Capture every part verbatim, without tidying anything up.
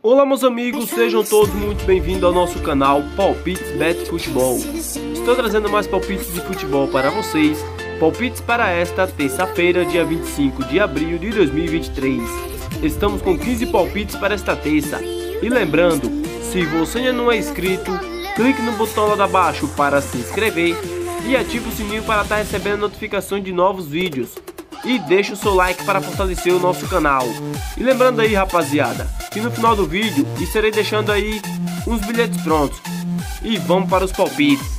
Olá meus amigos, sejam todos muito bem-vindos ao nosso canal Palpites De Futebol. Estou trazendo mais palpites de futebol para vocês, palpites para esta terça-feira, dia vinte e cinco de abril de dois mil e vinte e três. Estamos com quinze palpites para esta terça. E lembrando, se você ainda não é inscrito, clique no botão lá abaixo para se inscrever e ative o sininho para estar recebendo notificações de novos vídeos. E deixe o seu like para fortalecer o nosso canal. E lembrando aí, rapaziada, que no final do vídeo estarei deixando aí uns bilhetes prontos. E vamos para os palpites.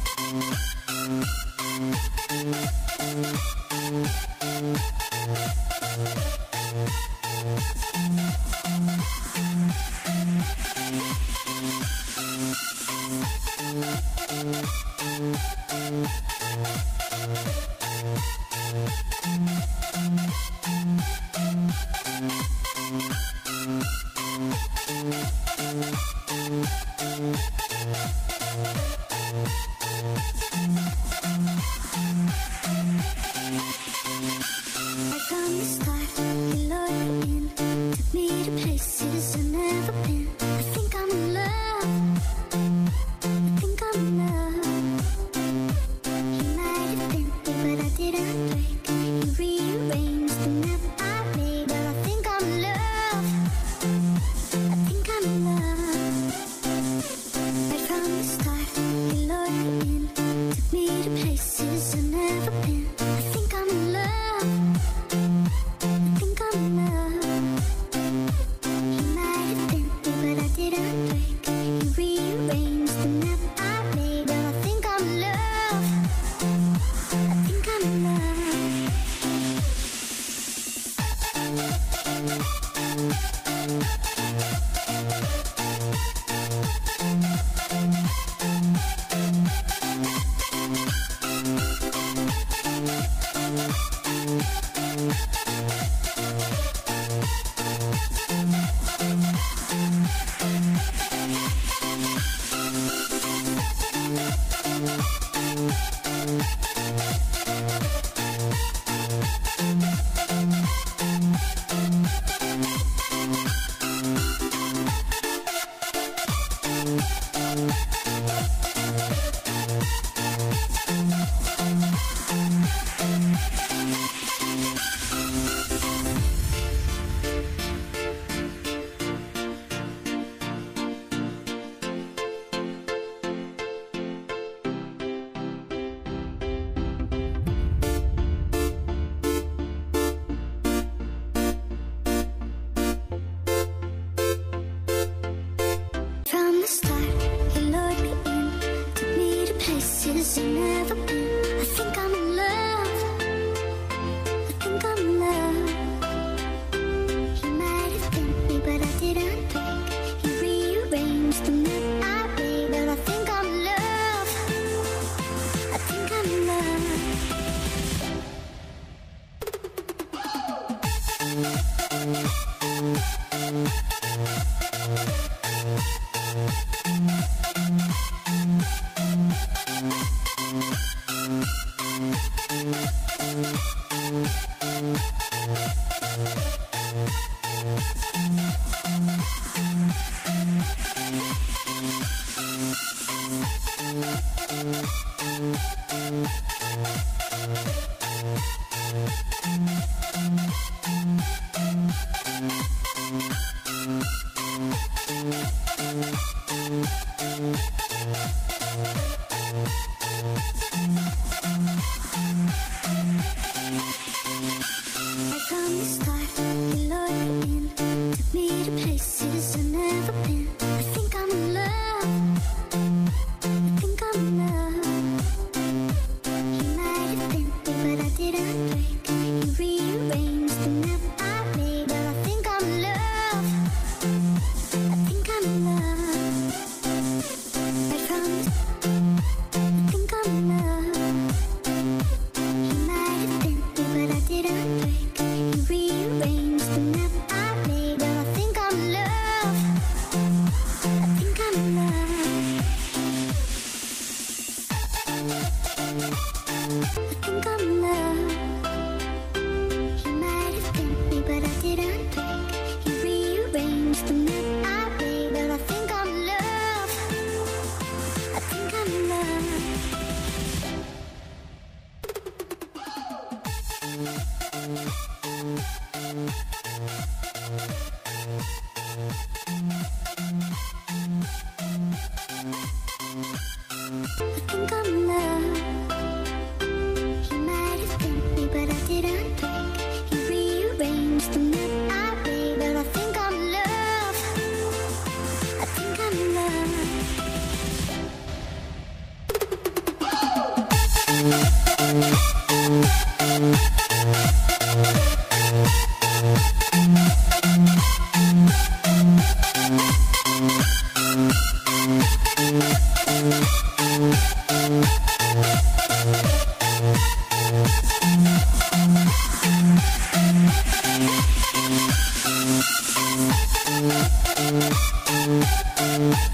We'll be right back.